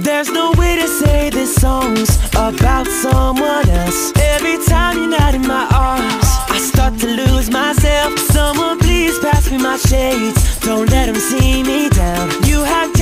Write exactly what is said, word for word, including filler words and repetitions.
There's no way to say this song's about someone else. Every time you're not in my arms, I start to lose myself. Someone please pass me my shades, don't let them see me down. You have